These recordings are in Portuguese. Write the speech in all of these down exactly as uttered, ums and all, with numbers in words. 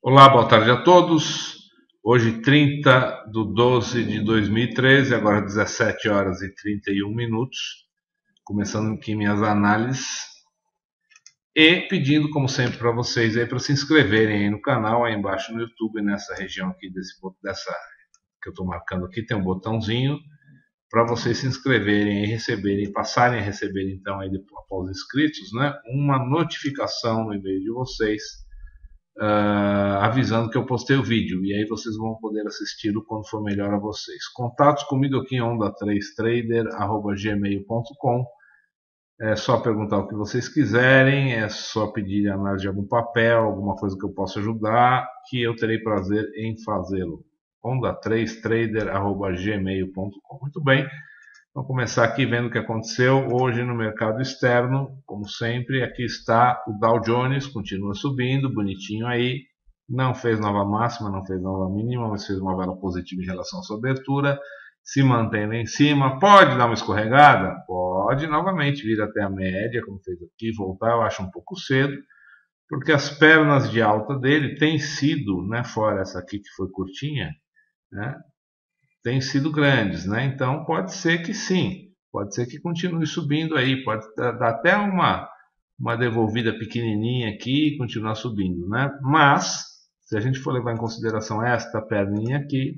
Olá, boa tarde a todos. Hoje, trinta de doze de dois mil e treze, agora dezessete horas e trinta e um minutos, começando aqui minhas análises e pedindo, como sempre, para vocês aí para se inscreverem aí no canal, aí embaixo no YouTube, nessa região aqui desse, dessa que eu estou marcando aqui, tem um botãozinho para vocês se inscreverem e receberem, passarem a receber então aí após inscritos, né, uma notificação no e-mail de vocês. Uh, avisando que eu postei o vídeo, e aí vocês vão poder assisti-lo quando for melhor a vocês. Contatos comigo aqui em onda três trader arroba gmail ponto com. É só perguntar o que vocês quiserem, é só pedir análise de algum papel, alguma coisa que eu possa ajudar, que eu terei prazer em fazê-lo. onda três trader arroba gmail ponto com. Muito bem. Vamos começar aqui vendo o que aconteceu hoje no mercado externo. Como sempre, aqui está o Dow Jones, continua subindo, bonitinho aí. Não fez nova máxima, não fez nova mínima, mas fez uma vela positiva em relação à sua abertura. Se mantém lá em cima. Pode dar uma escorregada? Pode novamente vir até a média, como fez aqui, voltar. Eu acho um pouco cedo, porque as pernas de alta dele têm sido, né, fora essa aqui que foi curtinha, né, têm sido grandes, né? Então pode ser que sim, pode ser que continue subindo aí, pode dar até uma, uma devolvida pequenininha aqui e continuar subindo, né? Mas, se a gente for levar em consideração esta perninha aqui,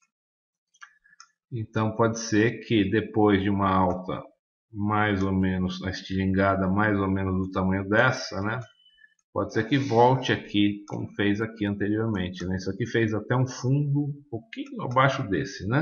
então pode ser que depois de uma alta mais ou menos, a estilingada mais ou menos do tamanho dessa, né? Pode ser que volte aqui, como fez aqui anteriormente, né? Isso aqui fez até um fundo um pouquinho abaixo desse, né?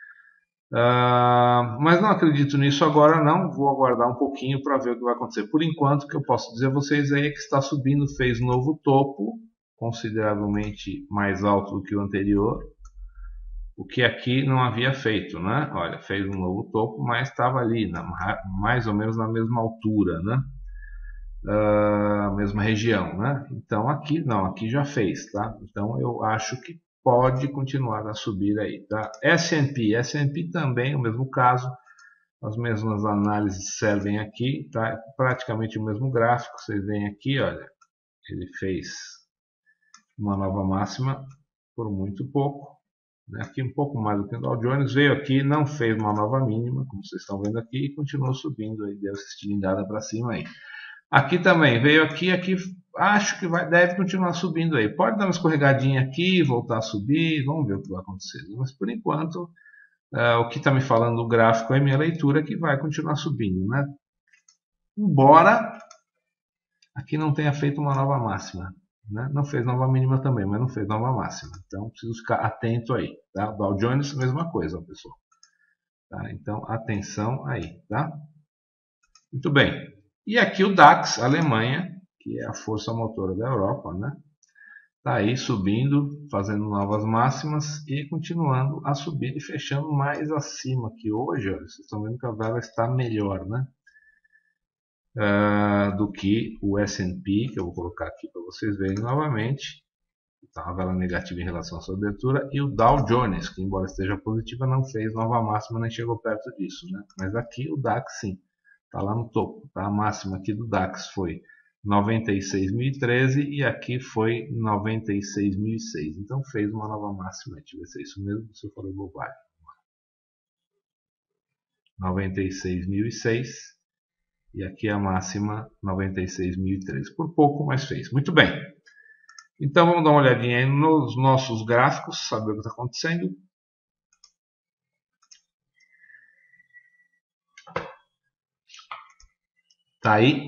Uh, mas não acredito nisso agora não, vou aguardar um pouquinho para ver o que vai acontecer. Por enquanto, o que eu posso dizer a vocês aí é que está subindo, fez um novo topo, consideravelmente mais alto do que o anterior, o que aqui não havia feito, né? Olha, fez um novo topo, mas estava ali, na, mais ou menos na mesma altura, né? Uh, mesma região, né? Então aqui não, aqui já fez, tá? Então eu acho que pode continuar a subir aí, tá? S and P, S and P também o mesmo caso, as mesmas análises servem aqui, tá? Praticamente o mesmo gráfico, vocês veem aqui, olha, ele fez uma nova máxima por muito pouco, né? Aqui um pouco mais do que o Dow Jones, veio aqui, não fez uma nova mínima, como vocês estão vendo aqui, e continuou subindo aí, deu essa estilingada para cima aí. Aqui também, veio aqui, aqui acho que vai, deve continuar subindo aí. Pode dar uma escorregadinha aqui, voltar a subir, vamos ver o que vai acontecer. Mas por enquanto, uh, o que está me falando o gráfico é minha leitura que vai continuar subindo, né? Embora aqui não tenha feito uma nova máxima, né? Não fez nova mínima também, mas não fez nova máxima. Então preciso ficar atento aí, tá? Dow Jones, mesma coisa, pessoal. Tá? Então atenção aí, tá? Muito bem. E aqui o DAX, Alemanha, que é a força motora da Europa, né? Tá aí subindo, fazendo novas máximas e continuando a subir e fechando mais acima que hoje. Olha, vocês estão vendo que a vela está melhor, né? Uh, do que o S and P, que eu vou colocar aqui para vocês verem novamente. Tá uma vela negativa em relação à sua abertura. E o Dow Jones, que embora esteja positiva, não fez nova máxima nem chegou perto disso, né? Mas aqui o DAX sim. Está lá no topo, tá? A máxima aqui do DAX foi noventa e seis mil e treze e aqui foi noventa e seis mil e seis. Então fez uma nova máxima. Deixa eu ver se é isso mesmo, se eu falei bobagem. noventa e seis mil e seis e aqui a máxima noventa e seis mil e treze. Por pouco, mas fez. Muito bem. Então vamos dar uma olhadinha aí nos nossos gráficos, saber o que está acontecendo. Tá aí.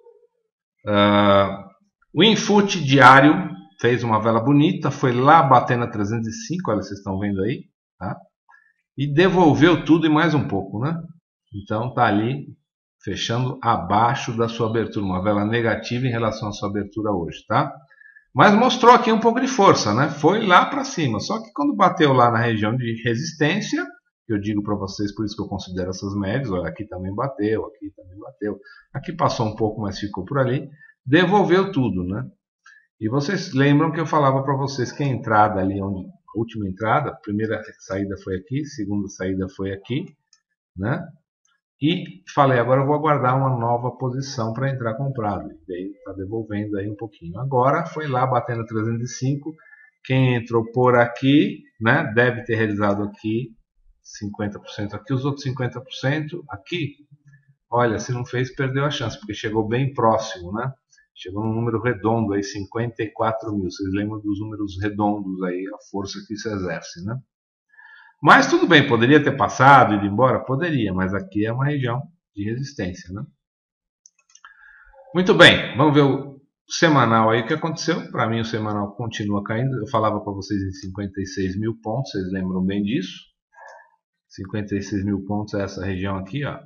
Uh, o Infut diário fez uma vela bonita, foi lá bater na trezentos e cinco, olha, vocês estão vendo aí, tá? E devolveu tudo e mais um pouco, né? Então tá ali fechando abaixo da sua abertura, uma vela negativa em relação à sua abertura hoje, tá? Mas mostrou aqui um pouco de força, né? Foi lá para cima, só que quando bateu lá na região de resistência, eu digo para vocês, por isso que eu considero essas médias, olha, aqui também bateu, aqui também bateu, aqui passou um pouco, mas ficou por ali, devolveu tudo, né? E vocês lembram que eu falava para vocês que a entrada ali, onde, a última entrada, a primeira saída foi aqui, a segunda saída foi aqui, né? E falei, agora eu vou aguardar uma nova posição para entrar comprado. E aí está devolvendo aí um pouquinho. Agora foi lá batendo trezentos e cinco. Quem entrou por aqui, né, deve ter realizado aqui cinquenta por cento aqui, os outros cinquenta por cento aqui. Olha, se não fez, perdeu a chance, porque chegou bem próximo, né? Chegou num número redondo aí, cinquenta e quatro mil. Vocês lembram dos números redondos aí, a força que isso exerce, né? Mas tudo bem, poderia ter passado, ido embora? Poderia, mas aqui é uma região de resistência, né? Muito bem, vamos ver o semanal aí, o que aconteceu. Para mim o semanal continua caindo. Eu falava para vocês em cinquenta e seis mil pontos, vocês lembram bem disso? cinquenta e seis mil pontos é essa região aqui, ó.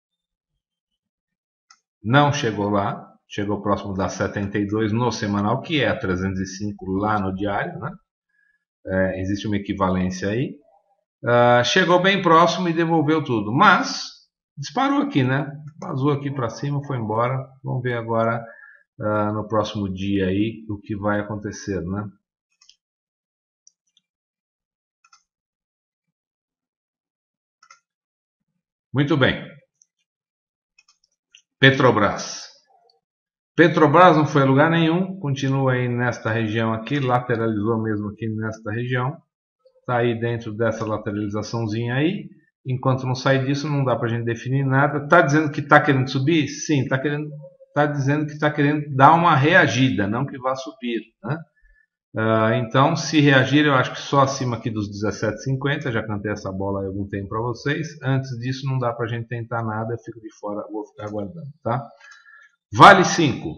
Não chegou lá, chegou próximo da setenta e dois no semanal, que é a trezentos e cinco lá no diário, né? É, existe uma equivalência aí. Uh, chegou bem próximo e devolveu tudo, mas disparou aqui, né? Vazou aqui para cima, foi embora. Vamos ver agora uh, no próximo dia aí o que vai acontecer, né? Muito bem. Petrobras. Petrobras não foi a lugar nenhum, continua aí nesta região aqui, lateralizou mesmo aqui nesta região. Está aí dentro dessa lateralizaçãozinha aí. Enquanto não sair disso, não dá para a gente definir nada. Está dizendo que está querendo subir? Sim, está querendo, tá dizendo que está querendo dar uma reagida, não que vá subir, né? Uh, então, se reagir, eu acho que só acima aqui dos dezessete e cinquenta. Já cantei essa bola há algum tempo para vocês. Antes disso, não dá para a gente tentar nada. Eu fico de fora, vou ficar aguardando, tá? Vale cinco.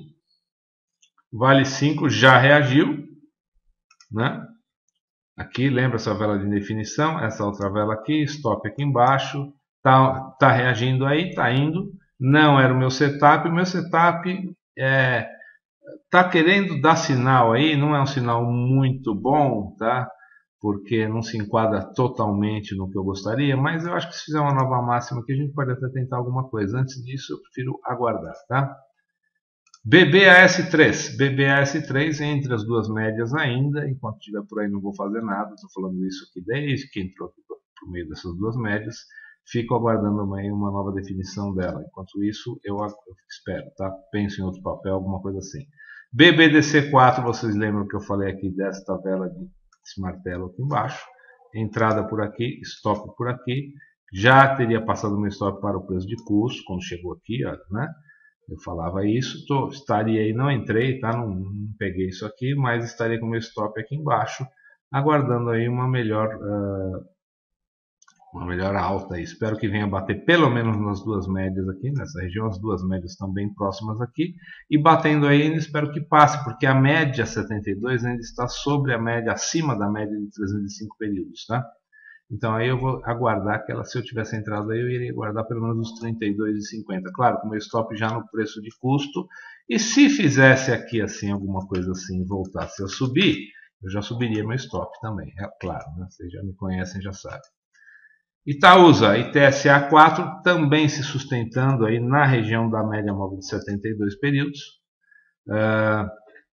Vale cinco já reagiu, né? Aqui, lembra essa vela de indefinição, essa outra vela aqui, stop aqui embaixo, tá, tá reagindo aí, tá indo, não era o meu setup, o meu setup é, tá querendo dar sinal aí, não é um sinal muito bom, tá? Porque não se enquadra totalmente no que eu gostaria, mas eu acho que se fizer uma nova máxima aqui, a gente pode até tentar alguma coisa. Antes disso, eu prefiro aguardar, tá? B B A S três, B B A S três entre as duas médias ainda, enquanto estiver por aí não vou fazer nada, estou falando isso aqui desde que entrou por meio dessas duas médias, fico aguardando também uma nova definição dela, enquanto isso eu, eu espero, tá? Penso em outro papel, alguma coisa assim. B B D C quatro, vocês lembram que eu falei aqui desta vela de esse martelo aqui embaixo, entrada por aqui, stop por aqui, já teria passado o meu stop para o preço de custo, quando chegou aqui, ó, né? Eu falava isso, tô, estaria aí, não entrei, tá? Não, não peguei isso aqui, mas estaria com o meu stop aqui embaixo, aguardando aí uma melhor, uh, uma melhor alta. Espero que venha bater pelo menos nas duas médias aqui, nessa região, as duas médias estão bem próximas aqui, e batendo aí ainda espero que passe, porque a média setenta e dois ainda está sobre a média, acima da média de trezentos e cinco períodos, tá? Então aí eu vou aguardar que ela, se eu tivesse entrado aí, eu iria aguardar pelo menos os trinta e dois e cinquenta. Claro, com o meu stop já no preço de custo. E se fizesse aqui assim, alguma coisa assim, e voltasse a subir, eu já subiria meu stop também. É claro, né? Vocês já me conhecem, já sabem. Itaúsa, I T S A quatro, também se sustentando aí na região da média móvel de setenta e dois períodos. Uh,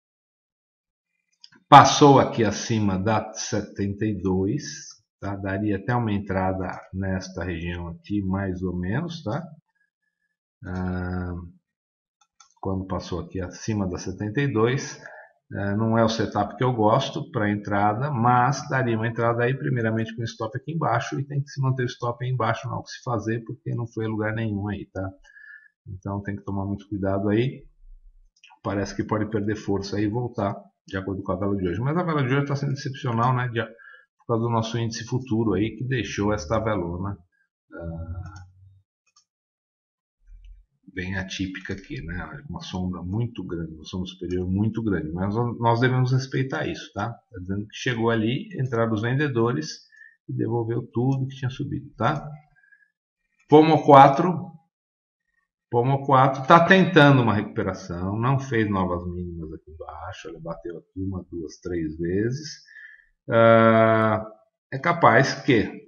passou aqui acima da setenta e dois. Tá? Daria até uma entrada nesta região aqui, mais ou menos, tá? Ah, quando passou aqui acima da setenta e dois, ah, não é o setup que eu gosto para entrada, mas daria uma entrada aí, primeiramente com stop aqui embaixo, e tem que se manter o stop aí embaixo, não há o que se fazer, porque não foi a lugar nenhum aí, tá? Então tem que tomar muito cuidado aí, parece que pode perder força aí e voltar, de acordo com a vela de hoje. Mas a vela de hoje está sendo excepcional, né? De, por causa do nosso índice futuro aí, que deixou esta velona uh, bem atípica aqui, né? Uma sombra muito grande, uma sombra superior muito grande, mas nós devemos respeitar isso, tá? Está dizendo que chegou ali, entraram os vendedores e devolveu tudo que tinha subido, tá? Pomo quatro, Pomo quatro está tentando uma recuperação, não fez novas mínimas aqui embaixo, ele bateu aqui uma, duas, três vezes. Uh, é capaz que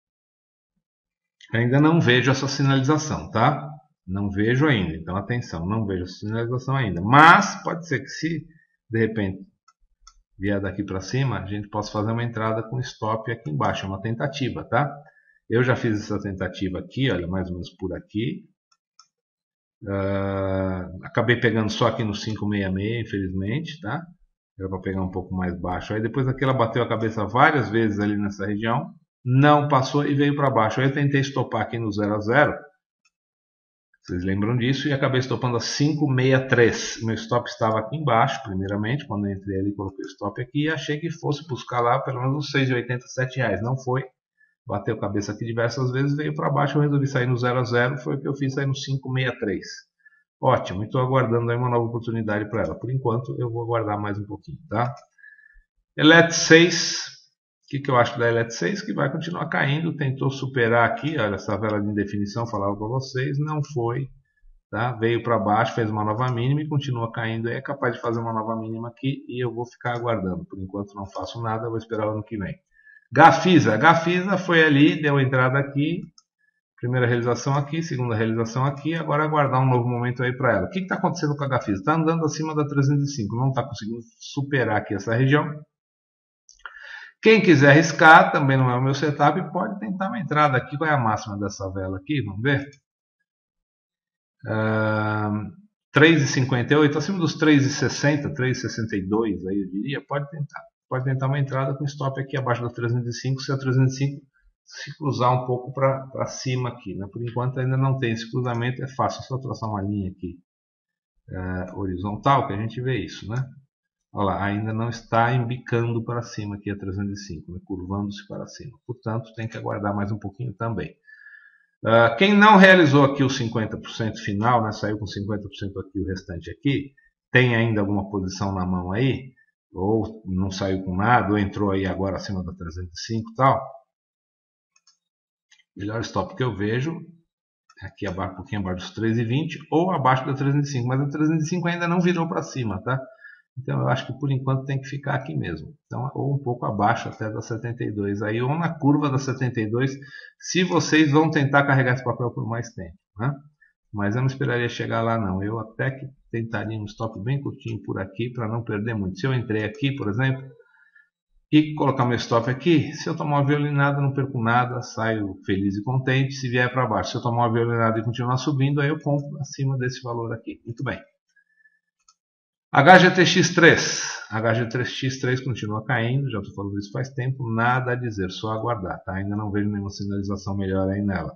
ainda não vejo essa sinalização, tá? Não vejo ainda, então atenção, não vejo essa sinalização ainda. Mas pode ser que se de repente vier daqui para cima, a gente possa fazer uma entrada com stop aqui embaixo, é uma tentativa, tá? Eu já fiz essa tentativa aqui, olha, mais ou menos por aqui. Uh, acabei pegando só aqui no cinco sessenta e seis, infelizmente, tá? Era para pegar um pouco mais baixo. Aí depois aqui ela bateu a cabeça várias vezes ali nessa região, não passou e veio para baixo. Aí eu tentei estopar aqui no zero a zero. Vocês lembram disso? E acabei estopando a cinco sessenta e três. Meu stop estava aqui embaixo, primeiramente. Quando eu entrei ali, coloquei o stop aqui e achei que fosse buscar lá pelo menos uns seis reais e oitenta, sete reais. Não foi. Bateu cabeça aqui diversas vezes, veio para baixo. Eu resolvi sair no zero a zero. Foi o que eu fiz, sair no cinco sessenta e três. Ótimo. Estou aguardando aí uma nova oportunidade para ela. Por enquanto, eu vou aguardar mais um pouquinho, tá? E L E T seis. O que, que eu acho da L E T seis? Que vai continuar caindo, tentou superar aqui, olha, essa vela de indefinição, falava para vocês, não foi, tá? Veio para baixo, fez uma nova mínima e continua caindo, é capaz de fazer uma nova mínima aqui e eu vou ficar aguardando, por enquanto não faço nada, vou esperar o ano que vem. Gafisa, Gafisa foi ali, deu entrada aqui, primeira realização aqui, segunda realização aqui, agora aguardar um novo momento aí para ela. O que está acontecendo com a Gafisa? Está andando acima da trezentos e cinco, não está conseguindo superar aqui essa região. Quem quiser arriscar, também não é o meu setup, pode tentar uma entrada aqui. Qual é a máxima dessa vela aqui? Vamos ver. Uh, três e cinquenta e oito, acima dos três e sessenta, três e sessenta e dois, aí eu diria. Pode tentar. Pode tentar uma entrada com stop aqui abaixo da trezentos e cinco, se a trezentos e cinco se cruzar um pouco para cima aqui, né? Por enquanto ainda não tem esse cruzamento, é fácil só traçar uma linha aqui uh, horizontal que a gente vê isso, né? Olha lá, ainda não está embicando para cima aqui a trezentos e cinco, né? Curvando-se para cima. Portanto, tem que aguardar mais um pouquinho também. Uh, quem não realizou aqui o cinquenta por cento final, né? Saiu com cinquenta por cento aqui, o restante aqui, tem ainda alguma posição na mão aí, ou não saiu com nada, ou entrou aí agora acima da trezentos e cinco e tal. Melhor stop que eu vejo é aqui abaixo, um pouquinho abaixo dos três e vinte, ou abaixo da trezentos e cinco, mas a trezentos e cinco ainda não virou para cima, tá? Então eu acho que por enquanto tem que ficar aqui mesmo. Então, ou um pouco abaixo até da setenta e dois. Aí, ou na curva da setenta e dois, se vocês vão tentar carregar esse papel por mais tempo, né? Mas eu não esperaria chegar lá não. Eu até que tentaria um stop bem curtinho por aqui para não perder muito. Se eu entrei aqui, por exemplo, e colocar meu stop aqui, se eu tomar uma violinada não perco nada, saio feliz e contente. Se vier para baixo, se eu tomar uma violinada e continuar subindo, aí eu compro acima desse valor aqui. Muito bem. H G T X três, H G T X três continua caindo, já estou falando isso faz tempo, nada a dizer, só aguardar, tá? Ainda não vejo nenhuma sinalização melhor aí nela.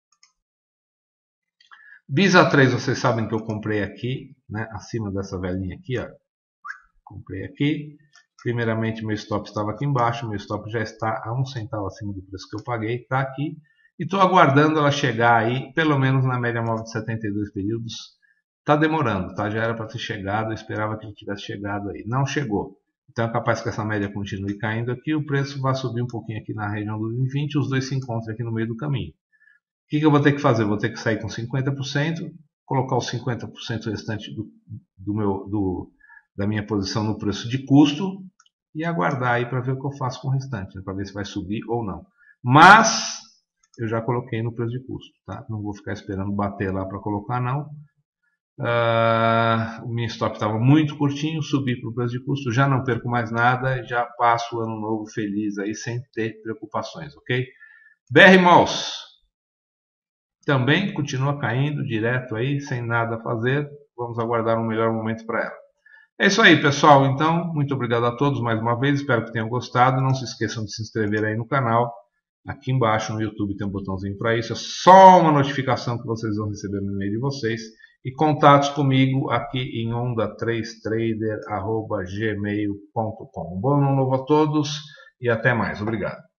Bisa três, vocês sabem que eu comprei aqui, né? Acima dessa velinha aqui, ó. Comprei aqui, primeiramente meu stop estava aqui embaixo, meu stop já está a um centavo acima do preço que eu paguei, está aqui, e estou aguardando ela chegar aí, pelo menos na média móvel de setenta e dois períodos. Está demorando, tá? Já era para ter chegado, eu esperava que ele tivesse chegado aí. Não chegou. Então é capaz que essa média continue caindo aqui, o preço vai subir um pouquinho aqui na região do vinte, os dois se encontram aqui no meio do caminho. O que, que eu vou ter que fazer? Vou ter que sair com cinquenta por cento, colocar os cinquenta por cento restante do, do meu, do, da minha posição no preço de custo e aguardar aí para ver o que eu faço com o restante, né? Para ver se vai subir ou não. Mas eu já coloquei no preço de custo, tá? Não vou ficar esperando bater lá para colocar não. Uh, o meu stop estava muito curtinho, subi para o preço de custo, já não perco mais nada, já passo o ano novo feliz aí sem ter preocupações, ok? B R Malls também continua caindo direto aí, sem nada a fazer, vamos aguardar um melhor momento para ela. É isso aí, pessoal, então, muito obrigado a todos mais uma vez, espero que tenham gostado, não se esqueçam de se inscrever aí no canal, aqui embaixo no YouTube tem um botãozinho para isso, é só uma notificação que vocês vão receber no e-mail de vocês. E contatos comigo aqui em onda três trader arroba gmail ponto com. Um bom ano novo a todos e até mais. Obrigado.